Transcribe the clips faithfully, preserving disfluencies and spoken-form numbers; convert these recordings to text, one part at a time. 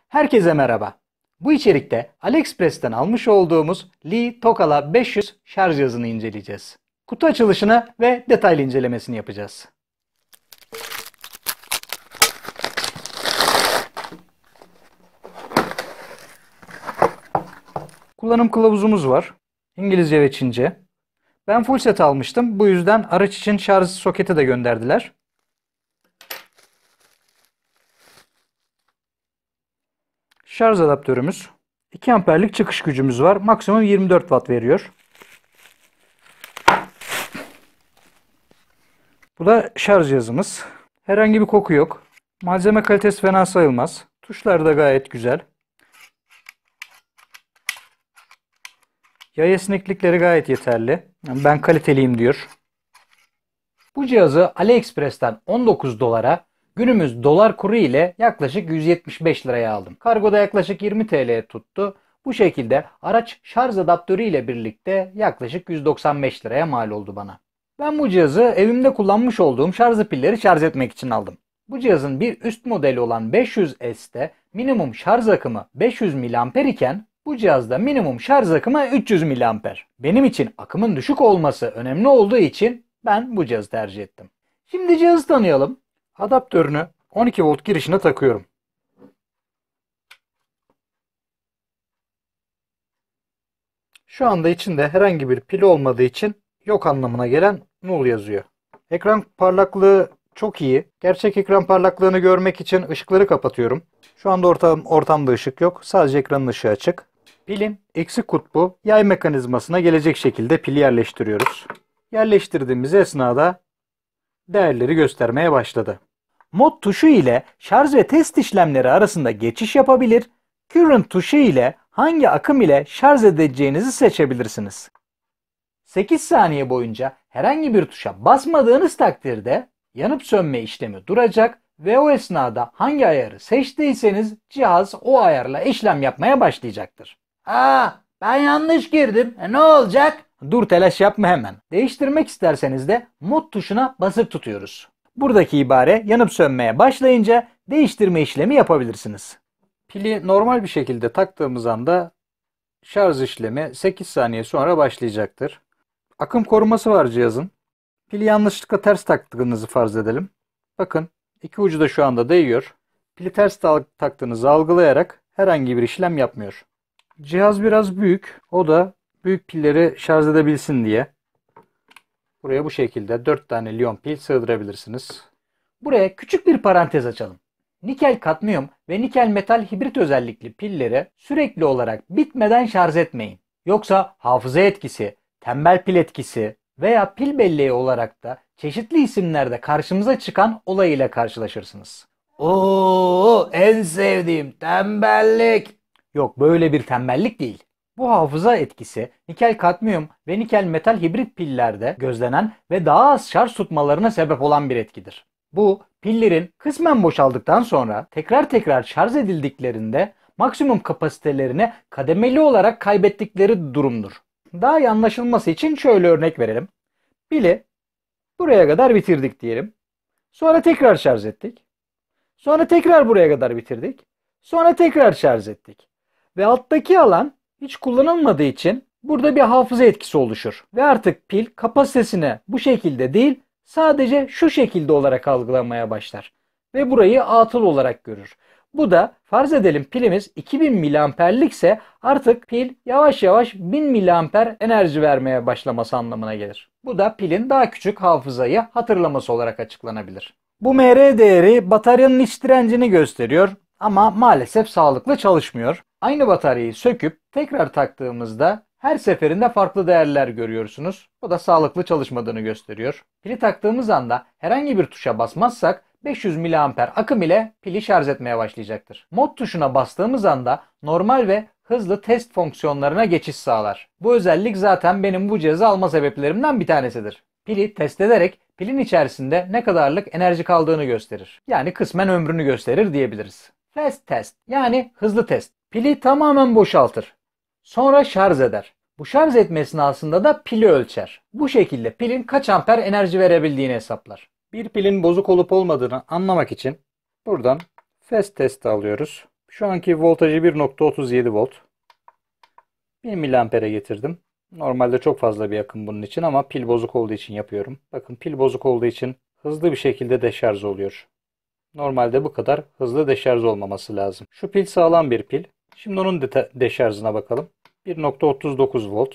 Herkese merhaba. Bu içerikte AliExpress'ten almış olduğumuz Lee Tokala beş yüz şarj cihazını inceleyeceğiz. Kutu açılışını ve detaylı incelemesini yapacağız. Kullanım kılavuzumuz var. İngilizce ve Çince. Ben full set almıştım. Bu yüzden araç için şarj soketi de gönderdiler. Şarj adaptörümüz. iki amperlik çıkış gücümüz var. Maksimum yirmi dört watt veriyor. Bu da şarj cihazımız. Herhangi bir koku yok. Malzeme kalitesi fena sayılmaz. Tuşlar da gayet güzel. Yay esneklikleri gayet yeterli. Ben kaliteliyim diyor. Bu cihazı AliExpress'ten on dokuz dolara, günümüz dolar kuru ile yaklaşık yüz yetmiş beş liraya aldım. Kargoda yaklaşık yirmi TL'ye tuttu. Bu şekilde araç şarj adaptörü ile birlikte yaklaşık yüz doksan beş liraya mal oldu bana. Ben bu cihazı evimde kullanmış olduğum şarjlı pilleri şarj etmek için aldım. Bu cihazın bir üst modeli olan beş yüz S'te minimum şarj akımı beş yüz miliamper iken bu cihazda minimum şarj akımı üç yüz miliamper. Benim için akımın düşük olması önemli olduğu için ben bu cihazı tercih ettim. Şimdi cihazı tanıyalım. Adaptörünü on iki volt girişine takıyorum. Şu anda içinde herhangi bir pil olmadığı için yok anlamına gelen null yazıyor. Ekran parlaklığı çok iyi. Gerçek ekran parlaklığını görmek için ışıkları kapatıyorum. Şu anda ortam, ortamda ışık yok. Sadece ekranın ışığı açık. Pilin eksik kutbu yay mekanizmasına gelecek şekilde pili yerleştiriyoruz. Yerleştirdiğimiz esnada değerleri göstermeye başladı. Mod tuşu ile şarj ve test işlemleri arasında geçiş yapabilir. Current tuşu ile hangi akım ile şarj edeceğinizi seçebilirsiniz. sekiz saniye boyunca herhangi bir tuşa basmadığınız takdirde yanıp sönme işlemi duracak ve o esnada hangi ayarı seçtiyseniz cihaz o ayarla işlem yapmaya başlayacaktır. Aa, ben yanlış girdim. E, ne olacak? Dur, telaş yapma hemen. Değiştirmek isterseniz de mod tuşuna basıp tutuyoruz. Buradaki ibare yanıp sönmeye başlayınca değiştirme işlemi yapabilirsiniz. Pili normal bir şekilde taktığımız anda şarj işlemi sekiz saniye sonra başlayacaktır. Akım koruması var cihazın. Pili yanlışlıkla ters taktığınızı farz edelim. Bakın iki ucu da şu anda değiyor. Pili ters taktığınızı algılayarak herhangi bir işlem yapmıyor. Cihaz biraz büyük. O da büyük pilleri şarj edebilsin diye. Buraya bu şekilde dört tane liyon pil sığdırabilirsiniz. Buraya küçük bir parantez açalım. Nikel kadmiyum ve nikel metal hibrit özellikli pilleri sürekli olarak bitmeden şarj etmeyin. Yoksa hafıza etkisi, tembel pil etkisi veya pil belleği olarak da çeşitli isimlerde karşımıza çıkan olay ile karşılaşırsınız. Oo, en sevdiğim tembellik. Yok, böyle bir tembellik değil. Bu hafıza etkisi nikel kadmiyum ve nikel metal hibrit pillerde gözlenen ve daha az şarj tutmalarına sebep olan bir etkidir. Bu pillerin kısmen boşaldıktan sonra tekrar tekrar şarj edildiklerinde maksimum kapasitelerini kademeli olarak kaybettikleri durumdur. Daha iyi anlaşılması için şöyle örnek verelim. Pili buraya kadar bitirdik diyelim. Sonra tekrar şarj ettik. Sonra tekrar buraya kadar bitirdik. Sonra tekrar şarj ettik. Ve alttaki alan hiç kullanılmadığı için burada bir hafıza etkisi oluşur. Ve artık pil kapasitesini bu şekilde değil sadece şu şekilde olarak algılamaya başlar. Ve burayı atıl olarak görür. Bu da farz edelim pilimiz iki bin miliamperlikse artık pil yavaş yavaş bin miliamper enerji vermeye başlaması anlamına gelir. Bu da pilin daha küçük hafızayı hatırlaması olarak açıklanabilir. Bu M R değeri bataryanın iç direncini gösteriyor ama maalesef sağlıklı çalışmıyor. Aynı bataryayı söküp tekrar taktığımızda her seferinde farklı değerler görüyorsunuz. Bu da sağlıklı çalışmadığını gösteriyor. Pili taktığımız anda herhangi bir tuşa basmazsak beş yüz miliamper akım ile pili şarj etmeye başlayacaktır. Mod tuşuna bastığımız anda normal ve hızlı test fonksiyonlarına geçiş sağlar. Bu özellik zaten benim bu cihazı alma sebeplerimden bir tanesidir. Pili test ederek pilin içerisinde ne kadarlık enerji kaldığını gösterir. Yani kısmen ömrünü gösterir diyebiliriz. Fast test yani hızlı test. Pili tamamen boşaltır. Sonra şarj eder. Bu şarj etme esnasında da pili ölçer. Bu şekilde pilin kaç amper enerji verebildiğini hesaplar. Bir pilin bozuk olup olmadığını anlamak için buradan fast test alıyoruz. Şu anki voltajı bir nokta otuz yedi volt. bir miliampere getirdim. Normalde çok fazla bir akım bunun için ama pil bozuk olduğu için yapıyorum. Bakın pil bozuk olduğu için hızlı bir şekilde deşarj oluyor. Normalde bu kadar hızlı deşarj olmaması lazım. Şu pil sağlam bir pil. Şimdi onun de deşarjına bakalım. bir nokta otuz dokuz volt.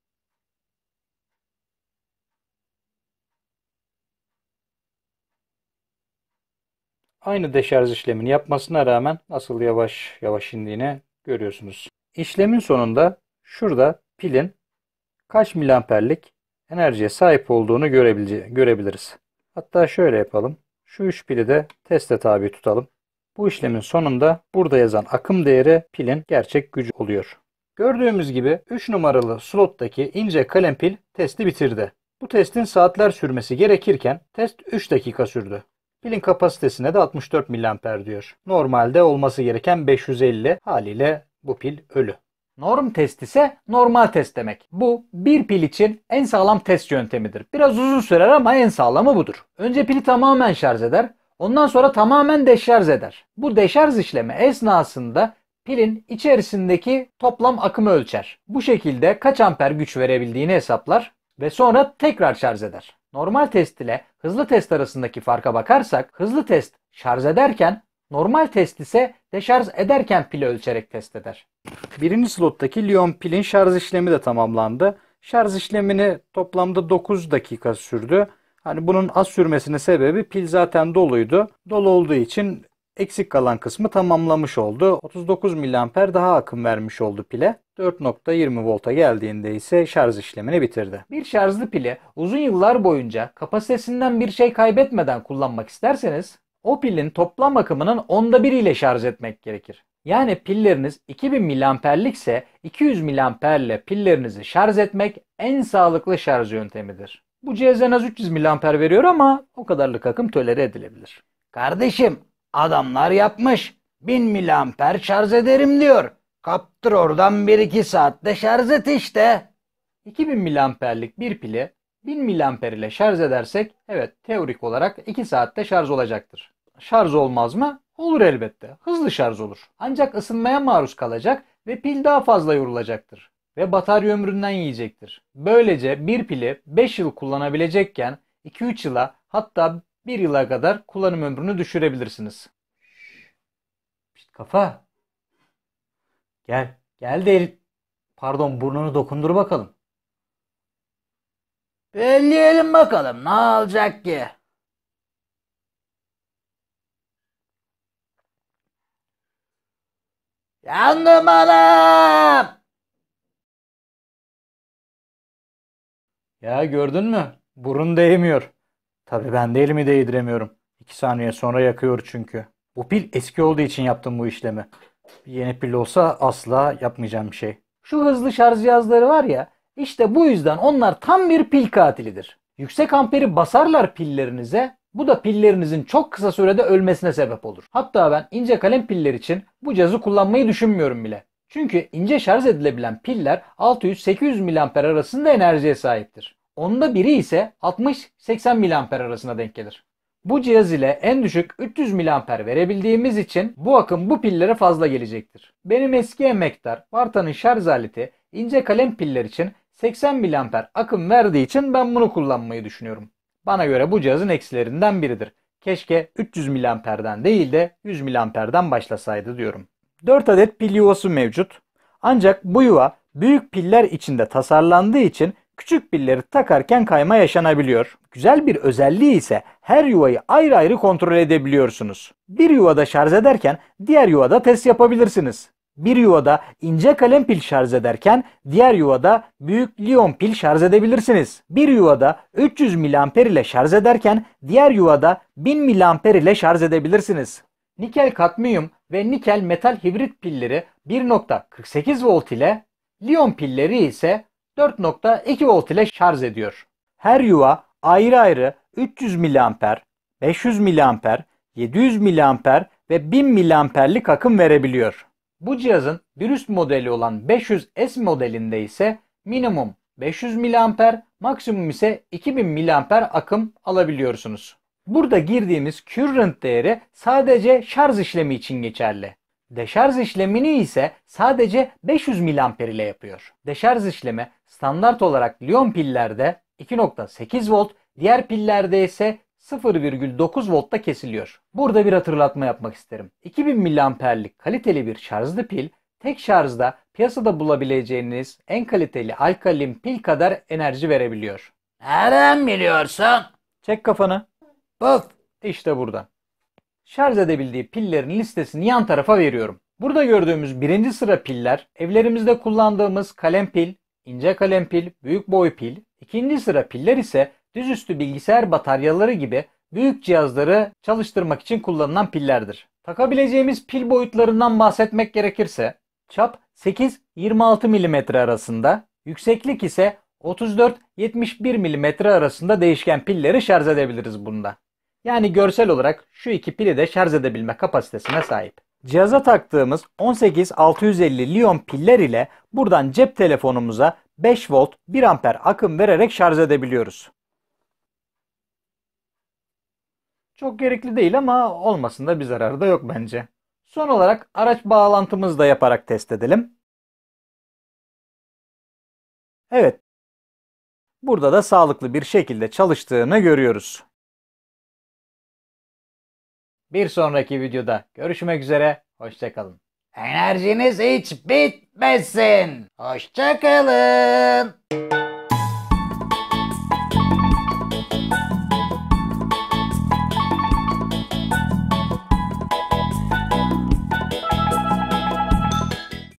Aynı deşarj işlemini yapmasına rağmen nasıl yavaş yavaş indiğini görüyorsunuz. İşlemin sonunda şurada pilin kaç miliamperlik enerjiye sahip olduğunu görebiliriz. Hatta şöyle yapalım. Şu üç pili de teste tabi tutalım. Bu işlemin sonunda burada yazan akım değeri pilin gerçek gücü oluyor. Gördüğümüz gibi üç numaralı slottaki ince kalem pil testi bitirdi. Bu testin saatler sürmesi gerekirken test üç dakika sürdü. Pilin kapasitesine de altmış dört miliamper diyor. Normalde olması gereken beş yüz elli, haliyle bu pil ölü. Norm test ise normal test demek. Bu bir pil için en sağlam test yöntemidir. Biraz uzun sürer ama en sağlamı budur. Önce pili tamamen şarj eder. Ondan sonra tamamen deşarj eder. Bu deşarj işlemi esnasında pilin içerisindeki toplam akımı ölçer. Bu şekilde kaç amper güç verebildiğini hesaplar ve sonra tekrar şarj eder. Normal test ile hızlı test arasındaki farka bakarsak hızlı test şarj ederken normal test ise deşarj ederken pili ölçerek test eder. Birinci slottaki Li-ion pilin şarj işlemi de tamamlandı. Şarj işlemini toplamda dokuz dakika sürdü. Hani bunun az sürmesinin sebebi pil zaten doluydu. Dolu olduğu için eksik kalan kısmı tamamlamış oldu. otuz dokuz miliamper daha akım vermiş oldu pile. dört nokta yirmi volta geldiğinde ise şarj işlemini bitirdi. Bir şarjlı pili uzun yıllar boyunca kapasitesinden bir şey kaybetmeden kullanmak isterseniz o pilin toplam akımının onda bir ile şarj etmek gerekir. Yani pilleriniz iki bin miliamperlikse iki yüz miliamperle pillerinizi şarj etmek en sağlıklı şarj yöntemidir. Bu cihaz en az üç yüz miliamper veriyor ama o kadarlık akım tolere edilebilir. Kardeşim, adamlar yapmış. bin miliamper şarj ederim diyor. Kaptır oradan bir iki saatte şarj et işte. iki bin miliamperlik bir pili bin miliamper ile şarj edersek evet teorik olarak iki saatte şarj olacaktır. Şarj olmaz mı? Olur elbette. Hızlı şarj olur. Ancak ısınmaya maruz kalacak ve pil daha fazla yorulacaktır. Ve batarya ömründen yiyecektir. Böylece bir pili beş yıl kullanabilecekken iki üç yıla hatta bir yıla kadar kullanım ömrünü düşürebilirsiniz. Şişt, kafa. Gel. Gel de el... Pardon, burnunu dokundur bakalım. Belleyelim bakalım ne olacak ki? Yandım anam. Ya gördün mü? Burun değmiyor. Tabii ben de elimi değdiremiyorum. iki saniye sonra yakıyor çünkü. Bu pil eski olduğu için yaptım bu işlemi. Bir yeni pil olsa asla yapmayacağım bir şey. Şu hızlı şarj cihazları var ya, işte bu yüzden onlar tam bir pil katilidir. Yüksek amperi basarlar pillerinize. Bu da pillerinizin çok kısa sürede ölmesine sebep olur. Hatta ben ince kalem piller için bu cihazı kullanmayı düşünmüyorum bile. Çünkü ince şarj edilebilen piller altı yüz sekiz yüz miliamper arasında enerjiye sahiptir. Onda biri ise altmış seksen miliamper arasına denk gelir. Bu cihaz ile en düşük üç yüz miliamper verebildiğimiz için bu akım bu pillere fazla gelecektir. Benim eski emektar Varta'nın şarj aleti ince kalem piller için seksen miliamper akım verdiği için ben bunu kullanmayı düşünüyorum. Bana göre bu cihazın eksilerinden biridir. Keşke üç yüz miliamperden değil de yüz miliamperden başlasaydı diyorum. dört adet pil yuvası mevcut. Ancak bu yuva büyük piller içinde tasarlandığı için küçük pilleri takarken kayma yaşanabiliyor. Güzel bir özelliği ise her yuvayı ayrı ayrı kontrol edebiliyorsunuz. Bir yuvada şarj ederken diğer yuvada test yapabilirsiniz. Bir yuvada ince kalem pil şarj ederken diğer yuvada büyük Li-ion pil şarj edebilirsiniz. Bir yuvada üç yüz miliamper ile şarj ederken diğer yuvada bin miliamper ile şarj edebilirsiniz. Nikel kadmiyum ve nikel metal hibrit pilleri bir nokta kırk sekiz volt ile, Li-ion pilleri ise dört nokta iki volt ile şarj ediyor. Her yuva ayrı ayrı üç yüz miliamper, beş yüz miliamper, yedi yüz miliamper ve bin miliamperlik akım verebiliyor. Bu cihazın bir üst modeli olan beş yüz S modelinde ise minimum beş yüz miliamper, maksimum ise iki bin miliamper akım alabiliyorsunuz. Burada girdiğimiz current değeri sadece şarj işlemi için geçerli. Deşarj işlemini ise sadece beş yüz miliamper ile yapıyor. Deşarj işlemi standart olarak liyon pillerde iki nokta sekiz volt, diğer pillerde ise sıfır virgül dokuz voltta kesiliyor. Burada bir hatırlatma yapmak isterim. iki bin miliamperlik kaliteli bir şarjlı pil, tek şarjda piyasada bulabileceğiniz en kaliteli alkalin pil kadar enerji verebiliyor. Nereden biliyorsun? Çek kafanı. Puf. İşte buradan. Şarj edebildiği pillerin listesini yan tarafa veriyorum. Burada gördüğümüz birinci sıra piller evlerimizde kullandığımız kalem pil, ince kalem pil, büyük boy pil. İkinci sıra piller ise dizüstü bilgisayar bataryaları gibi büyük cihazları çalıştırmak için kullanılan pillerdir. Takabileceğimiz pil boyutlarından bahsetmek gerekirse çap sekiz yirmi altı milimetre arasında, yükseklik ise otuz dört yetmiş bir milimetre arasında değişken pilleri şarj edebiliriz bunda. Yani görsel olarak şu iki pili de şarj edebilme kapasitesine sahip. Cihaza taktığımız on sekiz altı yüz elli liyon piller ile buradan cep telefonumuza beş volt bir amper akım vererek şarj edebiliyoruz. Çok gerekli değil ama olmasında bir zararı da yok bence. Son olarak araç bağlantımızı da yaparak test edelim. Evet. Burada da sağlıklı bir şekilde çalıştığını görüyoruz. Bir sonraki videoda görüşmek üzere. Hoşça kalın. Enerjiniz hiç bitmesin. Hoşça kalın.